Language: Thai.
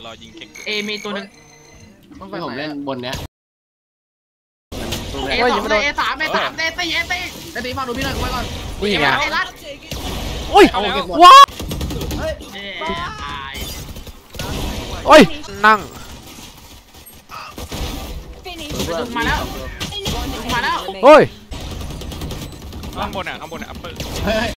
รอยิงเก่งมีตัวนึงที่ผมเล่นบนเนี้ย A2 A3 ตีฟังดูพี่หน่อยไว้ก่อนนี่ไงรัดโอ้ยว้าโอ้ยนั่งมาแล้วโอ้ยข้างบนอ่ะอัปเปอร์